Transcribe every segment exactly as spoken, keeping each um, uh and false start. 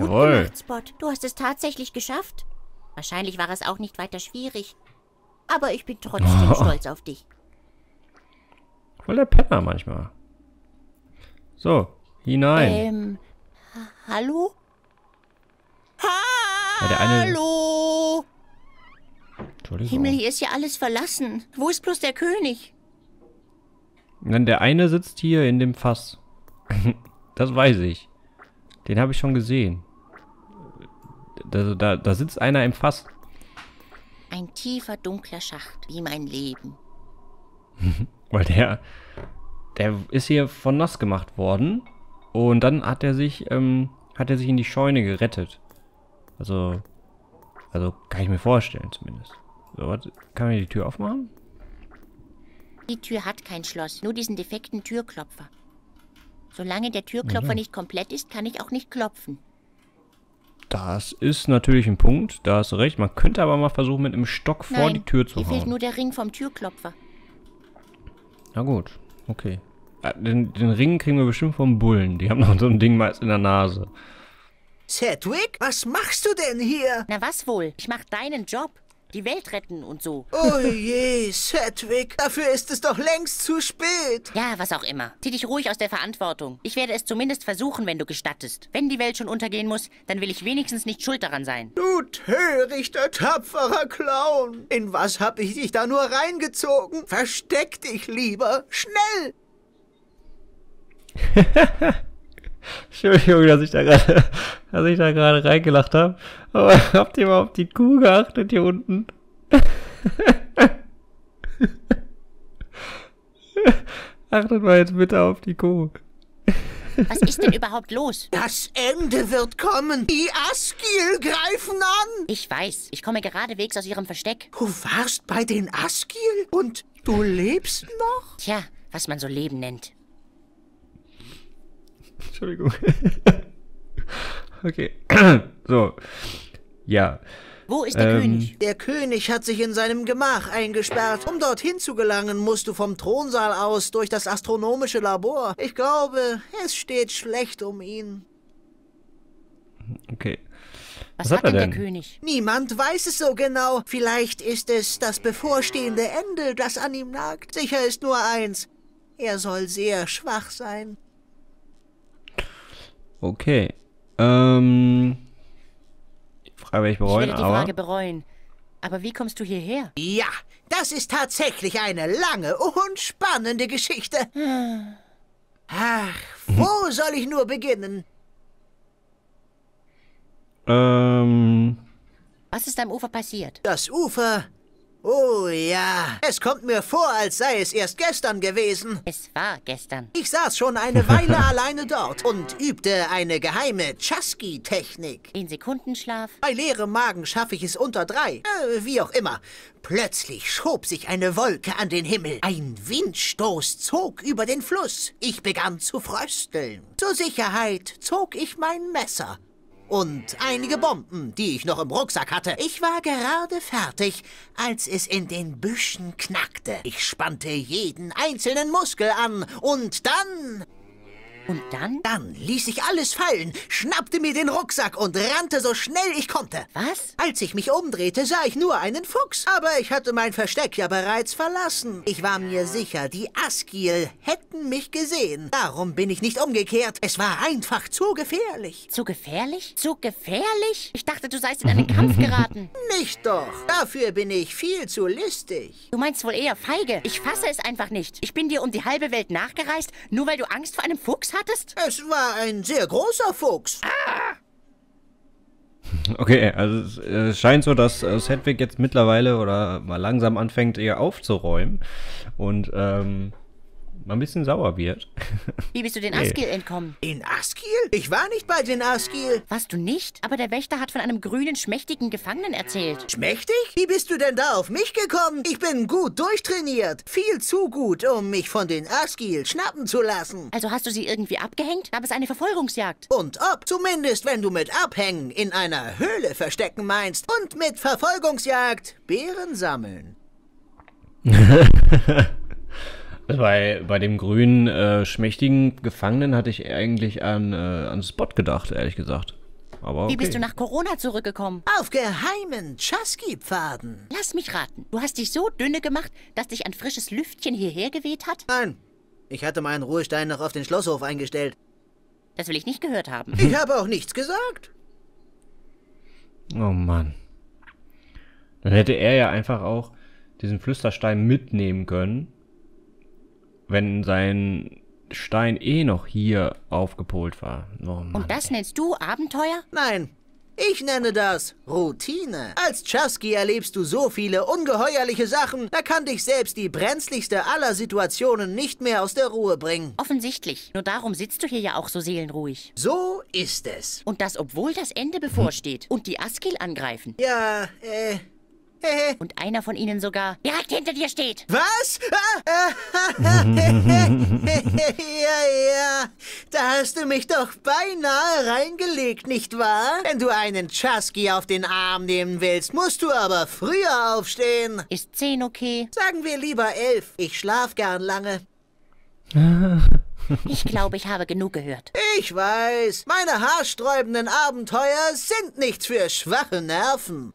Gut Jawohl. gemacht, Spot. Du hast es tatsächlich geschafft. Wahrscheinlich war es auch nicht weiter schwierig. Aber ich bin trotzdem Oh. stolz auf dich. Voll der Penner manchmal. So, hinein. Ähm, ha hallo? Ja, der eine... Hallo? Entschuldigung. Himmel, hier ist ja alles verlassen. Wo ist bloß der König? Nein, der eine sitzt hier in dem Fass. Das weiß ich. Den habe ich schon gesehen. Da, da, da sitzt einer im Fass. Ein tiefer, dunkler Schacht, wie mein Leben. Weil der, der ist hier von nass gemacht worden. Und dann hat er sich, ähm, hat er sich in die Scheune gerettet. Also, also kann ich mir vorstellen zumindest. So, warte, kann man die Tür aufmachen? Die Tür hat kein Schloss, nur diesen defekten Türklopfer. Solange der Türklopfer Ja. nicht komplett ist, kann ich auch nicht klopfen. Das ist natürlich ein Punkt, da hast du recht. Man könnte aber mal versuchen, mit einem Stock vor Nein, die Tür zu hier fehlt hauen. nur der Ring vom Türklopfer. Na gut, okay. Ah, Den, den Ring kriegen wir bestimmt vom Bullen. Die haben noch so ein Ding meist in der Nase. Sedgwick, was machst du denn hier? Na was wohl? Ich mach deinen Job. Die Welt retten und so. Oh je, Sedgwick, dafür ist es doch längst zu spät. Ja, was auch immer. Zieh dich ruhig aus der Verantwortung. Ich werde es zumindest versuchen, wenn du gestattest. Wenn die Welt schon untergehen muss, dann will ich wenigstens nicht schuld daran sein. Du törichter, tapferer Clown. In was hab ich dich da nur reingezogen? Versteck dich lieber. Schnell! Entschuldigung, dass ich da gerade, dass ich da gerade reingelacht habe. Aber habt ihr mal auf die Kuh geachtet hier unten? Achtet mal jetzt bitte auf die Kuh. Was ist denn überhaupt los? Das Ende wird kommen. Die Asgiel greifen an. Ich weiß, ich komme geradewegs aus ihrem Versteck. Du warst bei den Asgiel und du lebst noch? Tja, was man so Leben nennt. Entschuldigung. Okay. So. Ja. Wo ist der Ähm, König? Der König hat sich in seinem Gemach eingesperrt. Um dorthin zu gelangen, musst du vom Thronsaal aus durch das astronomische Labor. Ich glaube, es steht schlecht um ihn. Okay. Was, was hat hat er denn der denn? König? Niemand weiß es so genau. Vielleicht ist es das bevorstehende Ende, das an ihm nagt. Sicher ist nur eins. Er soll sehr schwach sein. Okay. Ähm. Die Frage werde ich Ich bereuen, werde die aber. Frage bereuen. Aber wie kommst du hierher? Ja, das ist tatsächlich eine lange und spannende Geschichte. Ach, wo soll ich nur beginnen? Ähm. Was ist am Ufer passiert? Das Ufer. Oh ja, es kommt mir vor, als sei es erst gestern gewesen. Es war gestern. Ich saß schon eine Weile alleine dort und übte eine geheime Chasqui-Technik. Den Sekundenschlaf? Bei leerem Magen schaffe ich es unter drei. Äh, wie auch immer. Plötzlich schob sich eine Wolke an den Himmel. Ein Windstoß zog über den Fluss. Ich begann zu frösteln. Zur Sicherheit zog ich mein Messer. Und einige Bomben, die ich noch im Rucksack hatte. Ich war gerade fertig, als es in den Büschen knackte. Ich spannte jeden einzelnen Muskel an und dann... Und dann? Dann ließ ich alles fallen, schnappte mir den Rucksack und rannte so schnell ich konnte. Was? Als ich mich umdrehte, sah ich nur einen Fuchs. Aber ich hatte mein Versteck ja bereits verlassen. Ich war mir sicher, die Asgiel hätten mich gesehen. Darum bin ich nicht umgekehrt. Es war einfach zu gefährlich. Zu gefährlich? Zu gefährlich? Ich dachte, du seist in einen Kampf geraten. Nicht doch. Dafür bin ich viel zu listig. Du meinst wohl eher feige. Ich fasse es einfach nicht. Ich bin dir um die halbe Welt nachgereist, nur weil du Angst vor einem Fuchs hattest? Es war ein sehr großer Fuchs. Okay, also es äh, scheint so, dass äh, Sedgwick jetzt mittlerweile oder mal langsam anfängt, eher aufzuräumen und ähm, mal ein bisschen sauer wird. Wie bist du den Nee. Asgiel entkommen? In Asgiel? Ich war nicht bei den Asgiel. Warst du nicht? Aber der Wächter hat von einem grünen, schmächtigen Gefangenen erzählt. Schmächtig? Wie bist du denn da auf mich gekommen? Ich bin gut durchtrainiert. Viel zu gut, um mich von den Asgiel schnappen zu lassen. Also hast du sie irgendwie abgehängt? Gab es eine Verfolgungsjagd? Und ob, zumindest wenn du mit Abhängen in einer Höhle verstecken meinst. Und mit Verfolgungsjagd Beeren sammeln. Bei, bei dem grünen, äh, schmächtigen Gefangenen hatte ich eigentlich an, äh, an Spot gedacht, ehrlich gesagt. aber okay. Wie bist du nach Corona zurückgekommen? Auf geheimen Chasky-Pfaden. Lass mich raten. Du hast dich so dünne gemacht, dass dich ein frisches Lüftchen hierher geweht hat? Nein, ich hatte meinen Ruhestein noch auf den Schlosshof eingestellt. Das will ich nicht gehört haben. Ich habe auch nichts gesagt. Oh Mann. Dann hätte er ja einfach auch diesen Flüsterstein mitnehmen können, wenn sein Stein eh noch hier aufgepolt war. Oh Mann. Und das nennst du Abenteuer? Nein, ich nenne das Routine. Als Chasky erlebst du so viele ungeheuerliche Sachen, da kann dich selbst die brenzligste aller Situationen nicht mehr aus der Ruhe bringen. Offensichtlich. Nur darum sitzt du hier ja auch so seelenruhig. So ist es. Und das, obwohl das Ende bevorsteht und die Askil angreifen. Ja, äh... Hehe. Und einer von ihnen sogar direkt hinter dir steht. Was? Ah, ah, ja, ja. Da hast du mich doch beinahe reingelegt, nicht wahr? Wenn du einen Chasky auf den Arm nehmen willst, musst du aber früher aufstehen. Ist zehn okay? Sagen wir lieber elf. Ich schlaf gern lange. Ich glaube, ich habe genug gehört. Ich weiß, meine haarsträubenden Abenteuer sind nichts für schwache Nerven.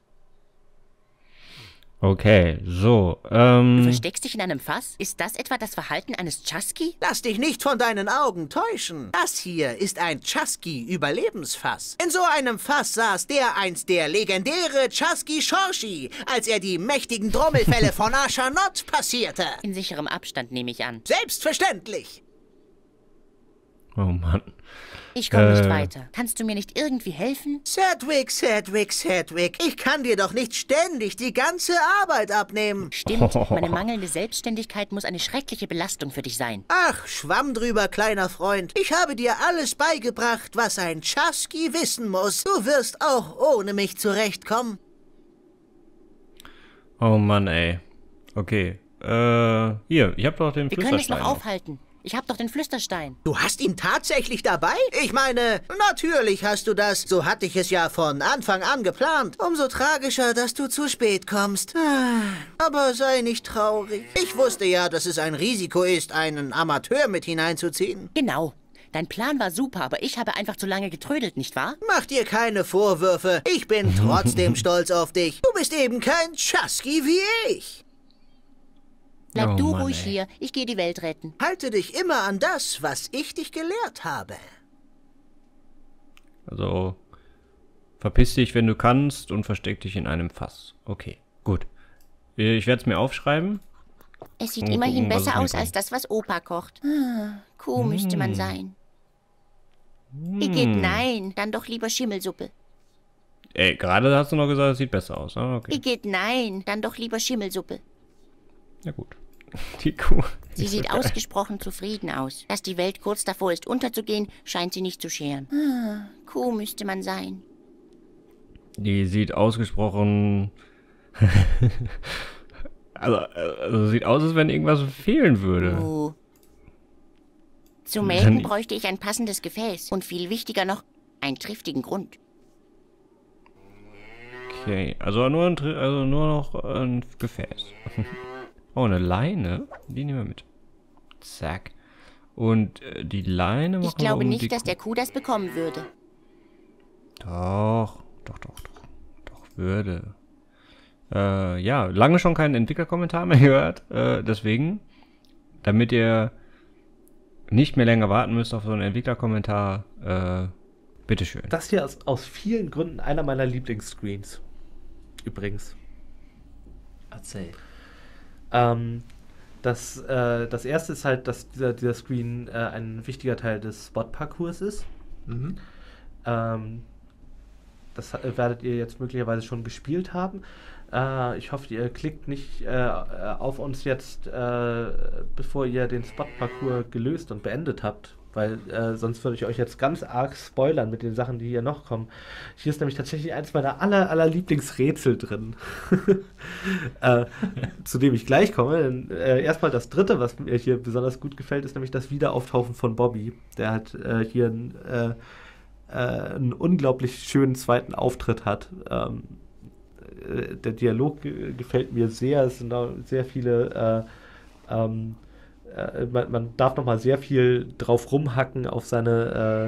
Okay, so, Du ähm... versteckst dich in einem Fass? Ist das etwa das Verhalten eines Chasky? Lass dich nicht von deinen Augen täuschen. Das hier ist ein Chasky-Überlebensfass. In so einem Fass saß der einst der legendäre Chasky Shorshi, als er die mächtigen Trommelfälle von Ashanot passierte. In sicherem Abstand nehme ich an. Selbstverständlich. Oh Mann. Ich komme nicht Äh. weiter. Kannst du mir nicht irgendwie helfen? Sedwick, Sedwick, Sedwick. Ich kann dir doch nicht ständig die ganze Arbeit abnehmen. Stimmt, meine mangelnde Selbstständigkeit muss eine schreckliche Belastung für dich sein. Ach, schwamm drüber, kleiner Freund. Ich habe dir alles beigebracht, was ein Chasky wissen muss. Du wirst auch ohne mich zurechtkommen. Oh Mann, ey. Okay, äh, hier, ich hab doch den Wir können es Flüsterstein noch noch. aufhalten. Ich habe doch den Flüsterstein. Du hast ihn tatsächlich dabei? Ich meine, natürlich hast du das. So hatte ich es ja von Anfang an geplant. Umso tragischer, dass du zu spät kommst. Aber sei nicht traurig. Ich wusste ja, dass es ein Risiko ist, einen Amateur mit hineinzuziehen. Genau. Dein Plan war super, aber ich habe einfach zu lange getrödelt, nicht wahr? Mach dir keine Vorwürfe. Ich bin trotzdem stolz auf dich. Du bist eben kein Chasky wie ich. Bleib Oh du Mann, ruhig ey. hier. Ich gehe die Welt retten. Halte dich immer an das, was ich dich gelehrt habe. Also, verpiss dich, wenn du kannst und versteck dich in einem Fass. Okay, gut. Ich werde es mir aufschreiben. Es sieht Mal immerhin gucken, was besser es mir aus als das, was Opa kocht. Ah, Kuh müsste man sein. Igitt, nein. Dann doch lieber Schimmelsuppe. Ey, gerade hast du noch gesagt, es sieht besser aus. Ah, okay. Igitt, nein. Dann doch lieber Schimmelsuppe. Ja gut. Die Kuh. Sie sieht ausgesprochen zufrieden aus. Dass die Welt kurz davor ist, unterzugehen, scheint sie nicht zu scheren. Ah, Kuh müsste man sein. Die sieht ausgesprochen... also, also sieht aus, als wenn irgendwas fehlen würde. Oh. Zum Melken bräuchte ich ein passendes Gefäß. Und viel wichtiger noch, einen triftigen Grund. Okay, also nur, ein, Tri- also nur noch ein Gefäß. Oh, eine Leine? Die nehmen wir mit. Zack. Und äh, die Leine machen Ich glaube wir um nicht, die dass der Kuh das bekommen würde. Doch, doch, doch, doch. Doch, würde. Äh, ja, lange schon keinen Entwicklerkommentar mehr gehört. Äh, deswegen, damit ihr nicht mehr länger warten müsst auf so einen Entwicklerkommentar, äh, bitteschön. Das hier ist aus vielen Gründen einer meiner Lieblingsscreens. Übrigens. Erzähl. Ähm, das, äh, das erste ist halt, dass dieser, dieser Screen äh, ein wichtiger Teil des Spot-Parcours ist. Mhm. Ähm, das ha- werdet ihr jetzt möglicherweise schon gespielt haben. Äh, ich hoffe, ihr klickt nicht äh, auf uns jetzt, äh, bevor ihr den Spot-Parcours gelöst und beendet habt. Weil äh, sonst würde ich euch jetzt ganz arg spoilern mit den Sachen, die hier noch kommen. Hier ist nämlich tatsächlich eins meiner aller, aller Lieblingsrätsel drin. äh, zu dem ich gleich komme. Denn, äh, erstmal das dritte, was mir hier besonders gut gefällt, ist nämlich das Wiederauftauchen von Bobby. Der hat äh, hier ein, äh, äh, einen unglaublich schönen zweiten Auftritt hat. Ähm, äh, der Dialog ge- gefällt mir sehr. Es sind auch sehr viele äh, ähm, Man, man darf noch mal sehr viel drauf rumhacken auf seine,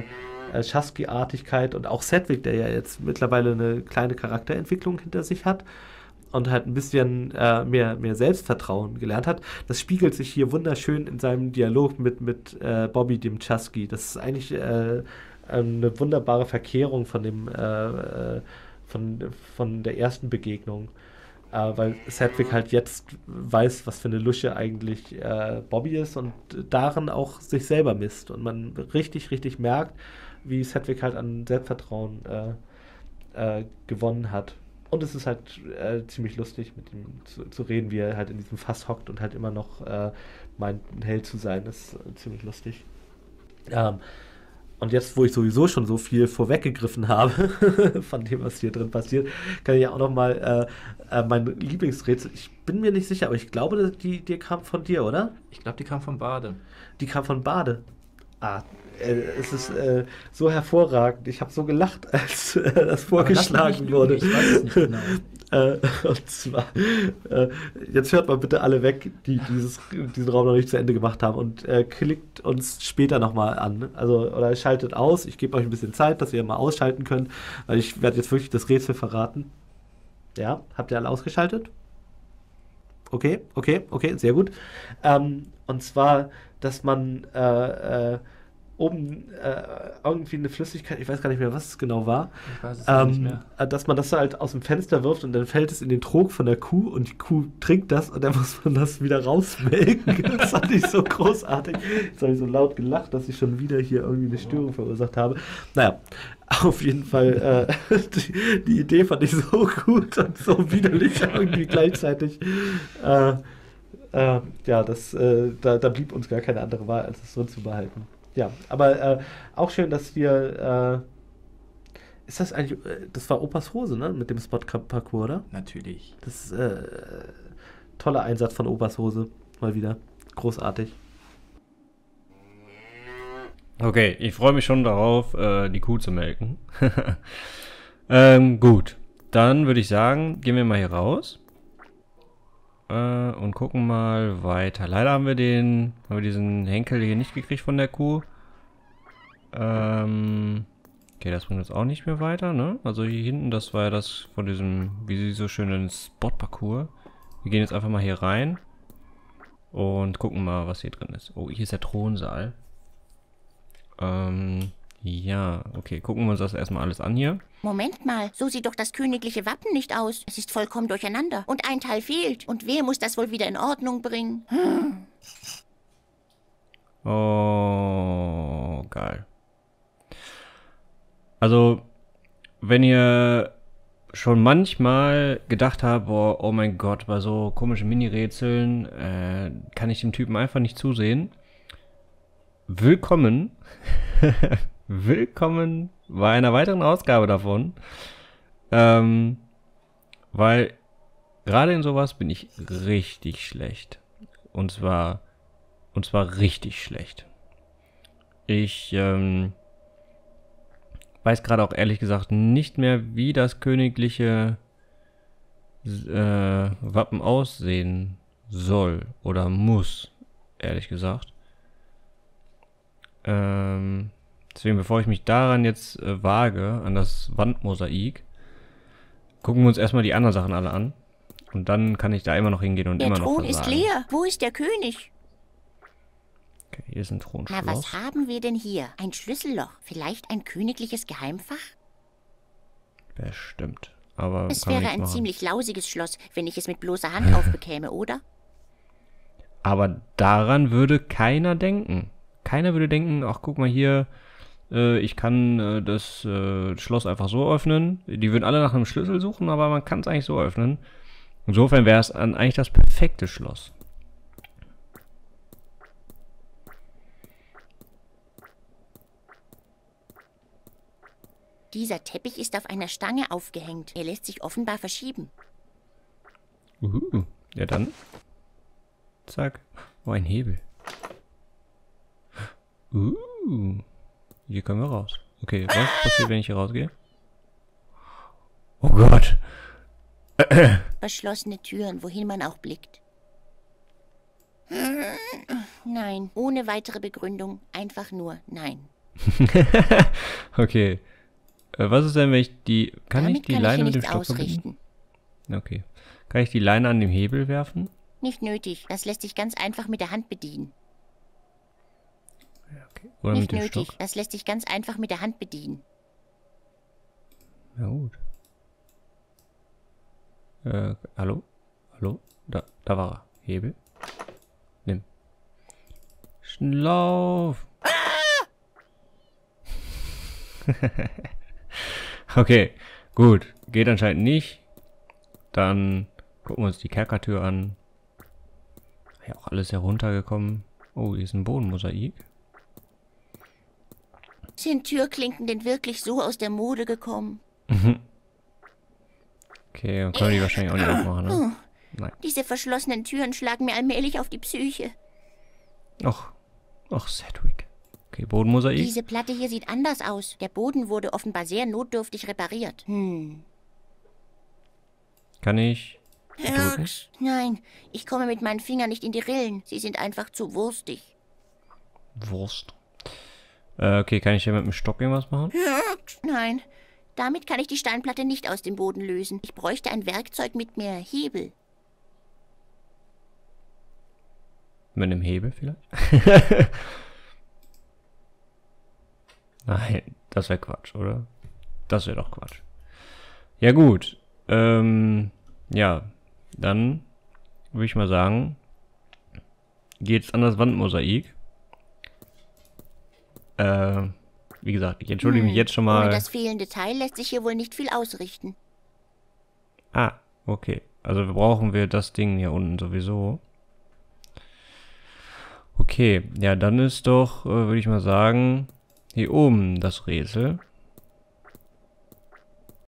äh, Chasky-Artigkeit und auch Sedgwick, der ja jetzt mittlerweile eine kleine Charakterentwicklung hinter sich hat und halt ein bisschen äh, mehr, mehr Selbstvertrauen gelernt hat. Das spiegelt sich hier wunderschön in seinem Dialog mit, mit äh, Bobby, dem Chasky. Das ist eigentlich äh, eine wunderbare Verkehrung von dem äh, von, von der ersten Begegnung. Äh, weil Sedgwick halt jetzt weiß, was für eine Lusche eigentlich äh, Bobby ist und darin auch sich selber misst. Und man richtig, richtig merkt, wie Sedgwick halt an Selbstvertrauen äh, äh, gewonnen hat. Und es ist halt äh, ziemlich lustig, mit ihm zu, zu reden, wie er halt in diesem Fass hockt und halt immer noch äh, meint, ein Held zu sein. Das ist äh, ziemlich lustig. Ähm, Und jetzt, wo ich sowieso schon so viel vorweggegriffen habe von dem, was hier drin passiert, kann ich ja auch noch mal äh, äh, mein Lieblingsrätsel, ich bin mir nicht sicher, aber ich glaube, die, die kam von dir, oder? Ich glaube, die kam von Bade. Die kam von Bade. Ah, äh, es ist äh, so hervorragend. Ich habe so gelacht, als äh, das vorgeschlagen wurde. Ich weiß es nicht genau. Äh, und zwar, äh, jetzt hört mal bitte alle weg, die dieses, diesen Raum noch nicht zu Ende gemacht haben und äh, klickt uns später nochmal an. Also, oder schaltet aus. Ich gebe euch ein bisschen Zeit, dass ihr mal ausschalten könnt, weil ich werde jetzt wirklich das Rätsel verraten. Ja, habt ihr alle ausgeschaltet? Okay, okay, okay, sehr gut. Ähm, und zwar, dass man äh, äh, oben äh, irgendwie eine Flüssigkeit, ich weiß gar nicht mehr, was es genau war, Ich weiß es ähm, nicht mehr. dass man das halt aus dem Fenster wirft und dann fällt es in den Trog von der Kuh und die Kuh trinkt das und dann muss man das wieder rausmelken. Das fand ich so großartig. Jetzt habe ich so laut gelacht, dass ich schon wieder hier irgendwie eine Störung verursacht habe. Naja, auf jeden Fall, äh, die, die Idee fand ich so gut und so widerlich irgendwie gleichzeitig. Äh, äh, ja, das, äh, da, da blieb uns gar keine andere Wahl, als es drin zu behalten. Ja, aber äh, auch schön, dass wir, äh, ist das eigentlich, äh, das war Opas Hose, ne, mit dem Spot-Parcours, oder? Natürlich. Das ist äh, toller Einsatz von Opas Hose, mal wieder. Großartig. Okay, ich freue mich schon darauf, äh, die Kuh zu melken. ähm, gut, dann würde ich sagen, gehen wir mal hier raus. Und gucken mal weiter. Leider haben wir den, haben wir diesen Henkel hier nicht gekriegt von der Kuh. Ähm, okay, das bringt uns auch nicht mehr weiter, ne? Also hier hinten, das war ja das von diesem, wie sie so schön nennen, Spot-Parcours. Wir gehen jetzt einfach mal hier rein und gucken mal, was hier drin ist. Oh, hier ist der Thronsaal. Ähm, ja, okay, gucken wir uns das erstmal alles an hier. Moment mal, so sieht doch das königliche Wappen nicht aus. Es ist vollkommen durcheinander. Und ein Teil fehlt. Und wer muss das wohl wieder in Ordnung bringen? Hm. Oh, geil. Also, wenn ihr schon manchmal gedacht habt, boah, oh mein Gott, bei so komischen Mini-Rätseln äh, kann ich dem Typen einfach nicht zusehen. Willkommen. Willkommen bei einer weiteren Ausgabe davon. Ähm, weil gerade in sowas bin ich richtig schlecht. Und zwar, und zwar richtig schlecht. Ich ähm, weiß gerade auch ehrlich gesagt nicht mehr, wie das königliche äh, Wappen aussehen soll oder muss, ehrlich gesagt. Ähm, deswegen, bevor ich mich daran jetzt äh, wage, an das Wandmosaik, gucken wir uns erstmal die anderen Sachen alle an. Und dann kann ich da immer noch hingehen und Der immer noch Thron ist versagen. leer. Wo ist der König? Okay, hier ist ein Thronschloss. Na, was haben wir denn hier? Ein Schlüsselloch. Vielleicht ein königliches Geheimfach? Bestimmt. Aber Es kann man wäre nichts ein machen. ziemlich lausiges Schloss, wenn ich es mit bloßer Hand aufbekäme, oder? Aber daran würde keiner denken. Keiner würde denken, ach guck mal hier, äh, ich kann äh, das äh, Schloss einfach so öffnen. Die würden alle nach einem Schlüssel suchen, aber man kann es eigentlich so öffnen. Insofern wäre es an- eigentlich das perfekte Schloss. Dieser Teppich ist auf einer Stange aufgehängt. Er lässt sich offenbar verschieben. Uh, ja dann. Zack. Oh, ein Hebel. Uh, hier können wir raus. Okay, was passiert, wenn ich hier rausgehe? Oh Gott. Verschlossene Türen, wohin man auch blickt. Nein, ohne weitere Begründung. Einfach nur nein. Okay. Äh, was ist denn, wenn ich die... Kann Damit ich die kann Leine ich mit hier dem nichts Stock verbinden? ausrichten. Okay. Kann ich die Leine an dem Hebel werfen? Nicht nötig. Das lässt sich ganz einfach mit der Hand bedienen. Okay. Oder Nicht mit dem nötig. Stock? Das lässt sich ganz einfach mit der Hand bedienen. Ja gut. Äh, hallo? Hallo? Da, da war er. Hebel. Nimm. Schlauf! Okay, gut. Geht anscheinend nicht. Dann gucken wir uns die Kerkertür an. Ja, auch alles heruntergekommen. Oh, hier ist ein Bodenmosaik. Sind Türklinken denn wirklich so aus der Mode gekommen? Okay, dann können wir die wahrscheinlich auch nicht aufmachen, ne? Nein. Diese verschlossenen Türen schlagen mir allmählich auf die Psyche. Och, och, Sedgwick. Okay, Bodenmosaik. Diese Platte hier sieht anders aus. Der Boden wurde offenbar sehr notdürftig repariert. Hm. Kann ich drücken? Nein, ich komme mit meinen Fingern nicht in die Rillen. Sie sind einfach zu wurstig. Wurst. Äh, okay, kann ich hier mit dem Stock irgendwas machen? Nein, damit kann ich die Steinplatte nicht aus dem Boden lösen. Ich bräuchte ein Werkzeug mit mehr Hebel. Mit einem Hebel vielleicht? Nein, das wäre Quatsch, oder? Das wäre doch Quatsch. Ja gut. Ähm, ja, dann würde ich mal sagen, geht's an das Wandmosaik. Äh, wie gesagt, ich entschuldige mich jetzt schon mal. Ohne das fehlende Teil lässt sich hier wohl nicht viel ausrichten. Ah, okay. Also brauchen wir das Ding hier unten sowieso. Okay, ja, dann ist doch, äh, würde ich mal sagen, hier oben das Rätsel.